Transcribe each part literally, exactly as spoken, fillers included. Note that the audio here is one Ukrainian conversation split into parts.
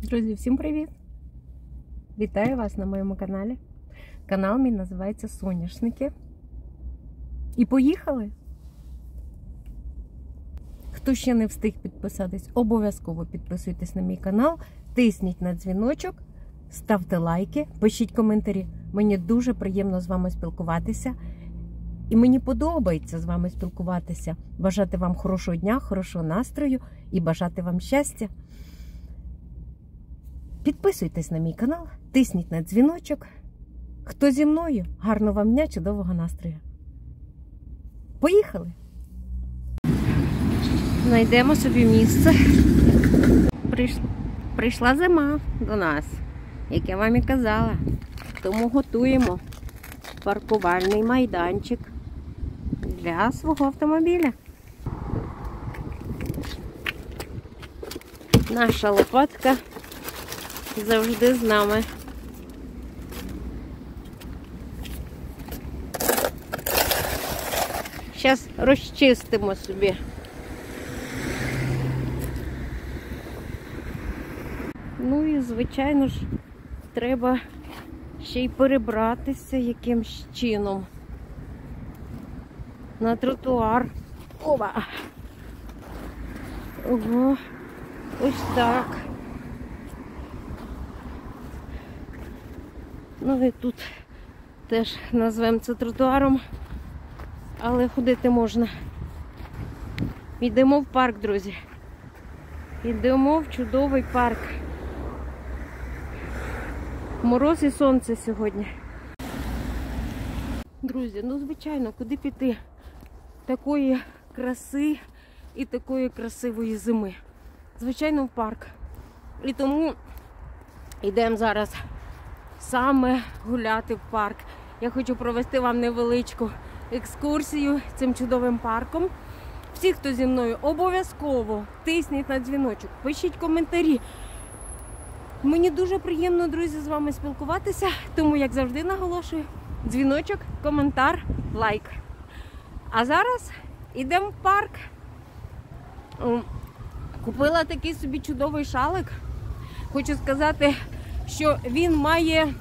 Друзі, всім привіт! Вітаю вас на моєму каналі. Канал мій називається Соняшники. І поїхали! Хто ще не встиг підписатись, обов'язково підписуйтесь на мій канал, тисніть на дзвіночок, ставте лайки, пишіть коментарі. Мені дуже приємно з вами спілкуватися. І мені подобається з вами спілкуватися. Бажати вам хорошого дня, хорошого настрою і бажати вам щастя. Підписуйтесь на мій канал, тисніть на дзвіночок. Хто зі мною? Гарного вам дня, чудового настрою. Поїхали! Знайдемо собі місце. Прийшла, прийшла зима до нас, як я вам і казала. Тому готуємо паркувальний майданчик для свого автомобіля. Наша лопатка завжди з нами. Зараз розчистимо собі. Ну і, звичайно ж, треба ще й перебратися якимсь чином на тротуар. Опа! Ого, ось так. Ну і тут теж назвемо це тротуаром, але ходити можна. Йдемо в парк, друзі. Йдемо в чудовий парк. Мороз і сонце сьогодні. Друзі, ну звичайно, куди піти? Такої краси і такої красивої зими. Звичайно, в парк. І тому йдемо зараз саме гуляти в парк. Я хочу провести вам невеличку екскурсію цим чудовим парком. Всі, хто зі мною, обов'язково тисніть на дзвіночок, пишіть коментарі. Мені дуже приємно, друзі, з вами спілкуватися, тому, як завжди наголошую, дзвіночок, коментар, лайк. А зараз йдемо в парк. Купила такий собі чудовий шалик. Хочу сказати, що він має,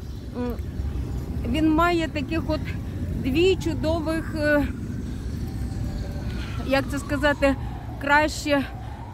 він має таких от дві чудових, як це сказати, краще,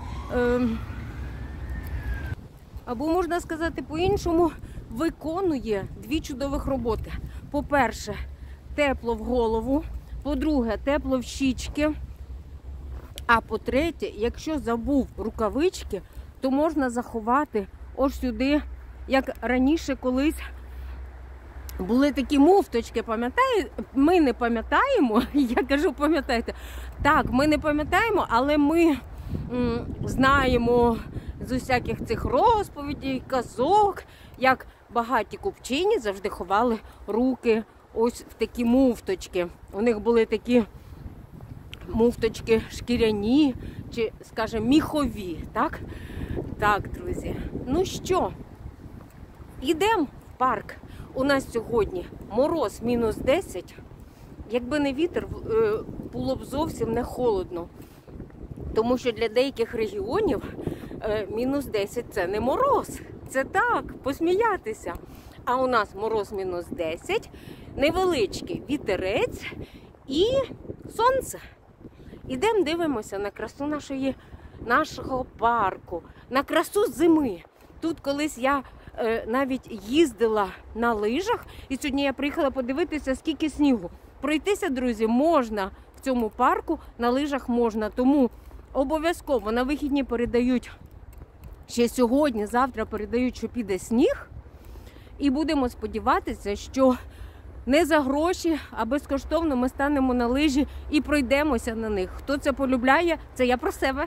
або можна сказати по-іншому, виконує дві чудових роботи. По-перше, тепло в голову, по-друге, тепло в щічки, а по-третє, якщо забув рукавички, то можна заховати ось сюди, як раніше колись були такі муфточки, пам'ятаєте? Ми не пам'ятаємо, я кажу, пам'ятаєте. Так, ми не пам'ятаємо, але ми м, знаємо з усяких цих розповідей, казок, як багаті купчині завжди ховали руки ось в такі муфточки. У них були такі муфточки шкіряні, чи, скажімо, міхові, так? Так, друзі. Ну що, йдемо в парк. У нас сьогодні мороз мінус десять. Якби не вітер, було б зовсім не холодно. Тому що для деяких регіонів мінус десять – це не мороз. Це так, посміятися. А у нас мороз мінус десять, невеличкий вітерець і сонце. Ідемо дивимося на красу нашої, нашого парку, на красу зими. Тут колись я е, навіть їздила на лижах, і сьогодні я приїхала подивитися, скільки снігу. Пройтися, друзі, можна в цьому парку, на лижах можна. Тому обов'язково на вихідні передають, ще сьогодні, завтра передають, що піде сніг. І будемо сподіватися, що не за гроші, а безкоштовно ми станемо на лижі і пройдемося на них. Хто це полюбляє, це я про себе.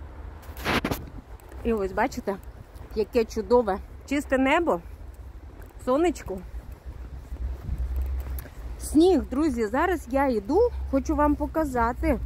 І ось бачите, яке чудове чисте небо, сонечко. Сніг, друзі, зараз я йду, хочу вам показати.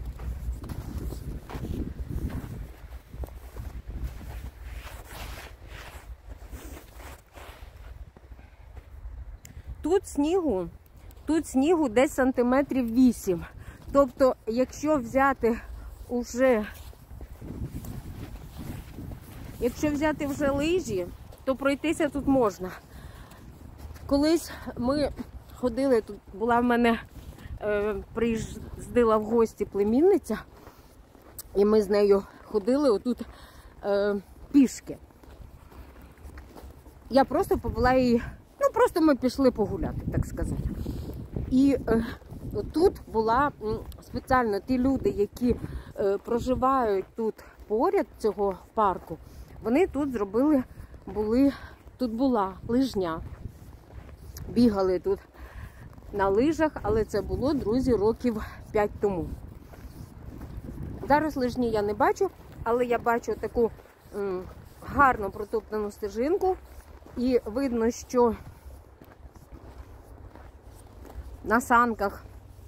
Тут снігу, тут снігу десь сантиметрів вісім. Тобто, якщо взяти уже Якщо взяти вже лижі, то пройтися тут можна. Колись ми ходили, тут була в мене, е, приїздила в гості племінниця, і ми з нею ходили отут е, пішки. Я просто повела її, ну просто ми пішли погуляти, так сказати. І е, тут була спеціально ті люди, які е, проживають тут поряд цього парку, вони тут зробили, були, тут була лижня. Бігали тут на лижах, але це було, друзі, років п'ять тому. Зараз лижні я не бачу, але я бачу таку м, гарно протоптану стежинку. І видно, що на санках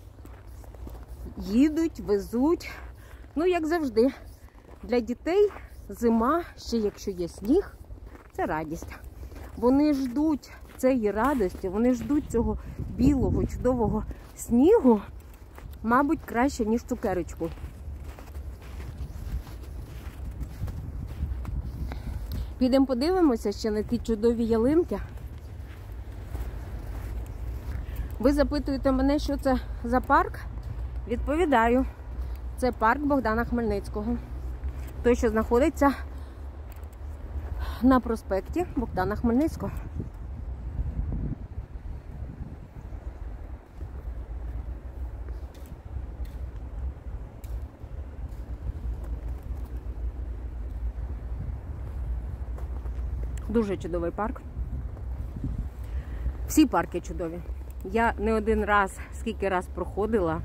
їдуть, везуть. Ну, як завжди, для дітей зима, ще якщо є сніг, це радість. Вони ждуть цієї радості, вони ждуть цього білого, чудового снігу, мабуть, краще, ніж цукерочку. Підемо подивимося ще на ті чудові ялинки. Ви запитуєте мене, що це за парк? Відповідаю. Це парк Богдана Хмельницького. Той, що знаходиться на проспекті Богдана Хмельницького. Дуже чудовий парк. Всі парки чудові. Я не один раз, скільки раз проходила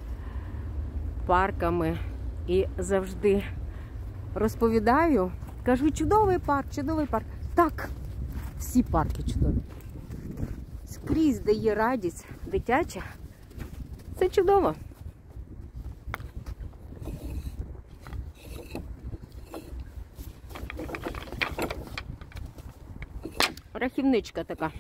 парками і завжди розповідаю, кажу, чудовий парк, чудовий парк. Так, всі парки чудові. Скрізь, де є радість дитяча, це чудово. Рахівничка така.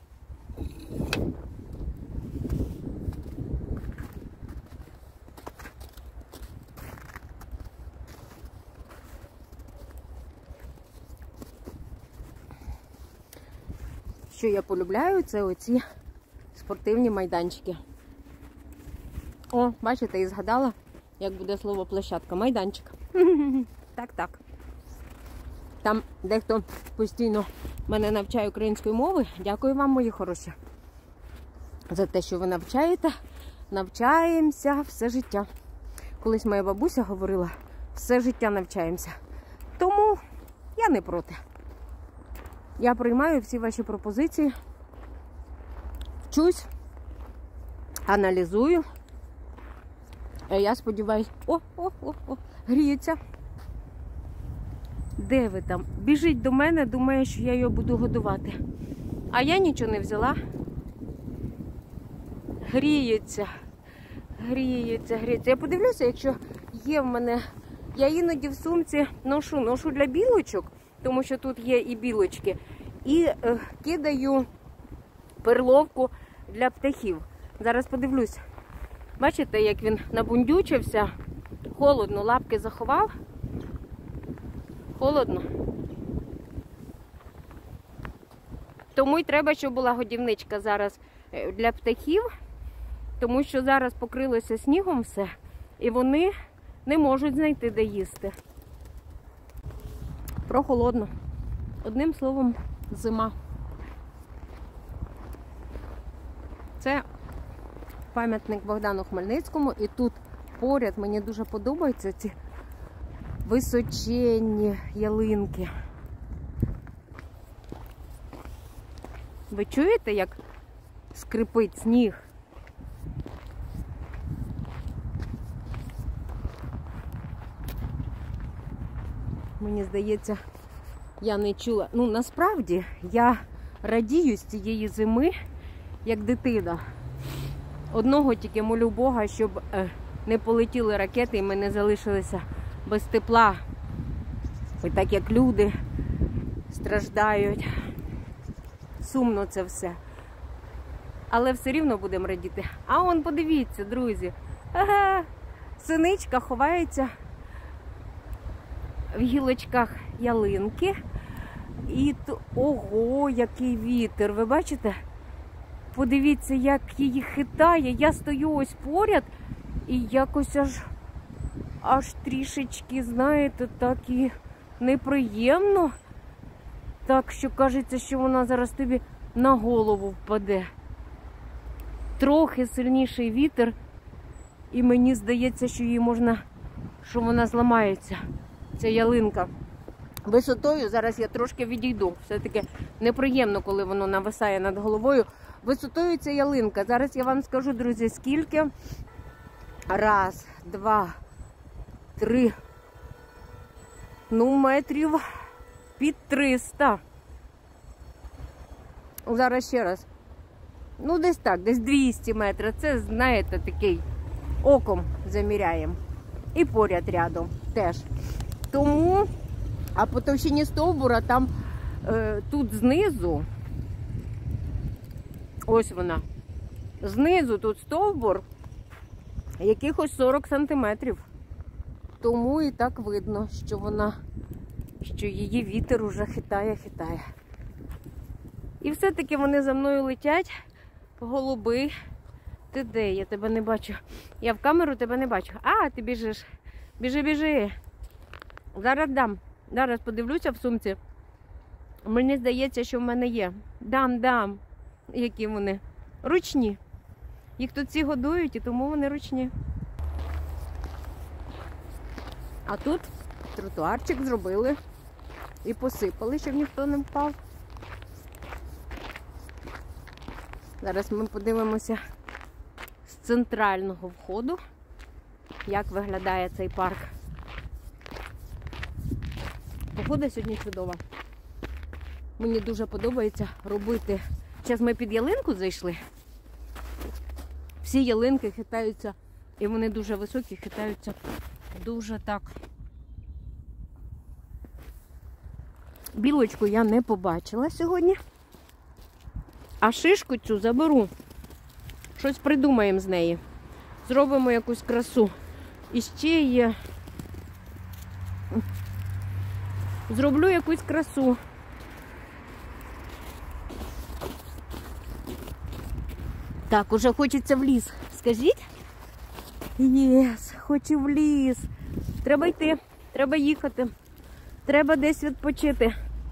Що я полюбляю, це оці спортивні майданчики. О, бачите, і згадала, як буде слово площадка. Майданчик. Так, так. Там дехто постійно мене навчає української мови. Дякую вам, мої хороші, за те, що ви навчаєте. Навчаємося все життя. Колись моя бабуся говорила, все життя навчаємося. Тому я не проти. Я приймаю всі ваші пропозиції, вчусь, аналізую. Я сподіваюся, о, о, о, о, гріється. Де ви там? Біжить до мене, думає, що я його буду годувати. А я нічого не взяла. Гріється, гріється, гріється. Я подивлюся, якщо є в мене... Я іноді в сумці ношу, ношу для білочок, тому що тут є і білочки. І е, кидаю перловку для птахів. Зараз подивлюсь. Бачите, як він набундючився? Холодно, лапки заховав. Холодно. Тому й треба, щоб була годівничка зараз для птахів, тому що зараз покрилося снігом все, і вони не можуть знайти, де їсти. Прохолодно. Одним словом, зима. Це пам'ятник Богдану Хмельницькому, і тут поряд мені дуже подобаються ці височенні ялинки. Ви чуєте, як скрипить сніг? Мені здається, я не чула. Ну, насправді, я радію з цієї зими, як дитина. Одного тільки молю Бога, щоб не полетіли ракети і ми не залишилися без тепла. І так як люди страждають. Сумно це все. Але все рівно будемо радіти. А он, подивіться, друзі. Ага, синичка ховається в гілочках ялинки. І то, ого, який вітер, ви бачите? Подивіться, як її хитає. Я стою ось поряд і якось аж, аж трішечки, знаєте, так і неприємно. Так що кажеться, що вона зараз тобі на голову впаде. Трохи сильніший вітер, і мені здається, що її можна, що вона зламається, ця ялинка. Висотою, зараз я трошки відійду, все-таки неприємно, коли воно нависає над головою. Висотою ця ялинка, зараз я вам скажу, друзі, скільки. Раз, два, три, ну метрів під триста. Зараз ще раз. Ну десь так, десь двісті метрів. Це, знаєте, такий оком заміряємо. І поряд рядом теж. Тому, а по товщині стовбура там, е, тут знизу, ось вона, знизу тут стовбур якихось сорок сантиметрів. Тому і так видно, що вона, що її вітер уже хитає-хитає. І все-таки вони за мною летять, голуби. Ти де? Я тебе не бачу. Я в камеру тебе не бачу. А, ти біжиш. Біжи, біжи. Зараз дам. Зараз подивлюся в сумці. Мені здається, що в мене є. Дам, дам. Які вони? Ручні. Їх тут всі годують, і тому вони ручні. А тут тротуарчик зробили і посипали, щоб ніхто не впав. Зараз ми подивимося з центрального входу, як виглядає цей парк. Погода сьогодні чудова. Мені дуже подобається робити. Зараз ми під ялинку зайшли. Всі ялинки хитаються, і вони дуже високі, хитаються дуже так. Білочку я не побачила сьогодні. А шишку цю заберу. Щось придумаємо з неї. Зробимо якусь красу. І ще є. Зроблю якусь красу. Так, уже хочеться в ліс. Скажіть? Єс, хочу в ліс. Треба йти, треба їхати. Треба десь відпочити.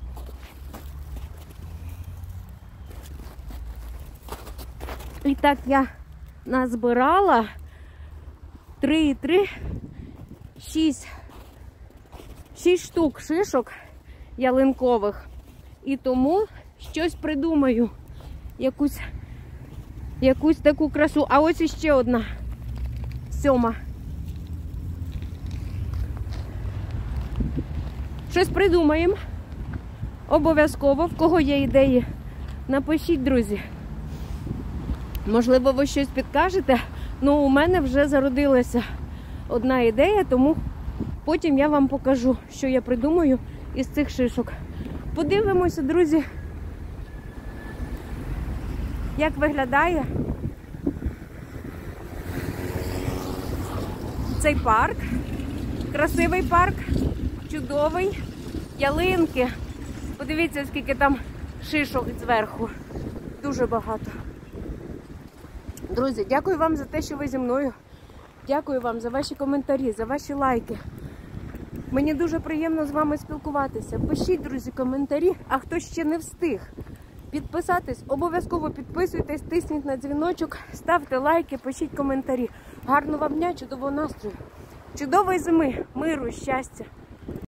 І так я назбирала три і три, шість, шість штук шишок ялинкових. І тому щось придумаю. Якусь, якусь таку красу. А ось іще одна. Сьома. Щось придумаємо. Обов'язково. В кого є ідеї, напишіть, друзі. Можливо, ви щось підкажете. Ну, у мене вже зародилася одна ідея, тому потім я вам покажу, що я придумаю із цих шишок. Подивимося, друзі, як виглядає цей парк. Красивий парк, чудовий. Ялинки. Подивіться, скільки там шишок зверху. Дуже багато. Друзі, дякую вам за те, що ви зі мною. Дякую вам за ваші коментарі, за ваші лайки. Мені дуже приємно з вами спілкуватися. Пишіть, друзі, коментарі, а хто ще не встиг підписатись, обов'язково підписуйтесь, тисніть на дзвіночок, ставте лайки, пишіть коментарі. Гарного вам дня, чудового настрою, чудової зими, миру, щастя.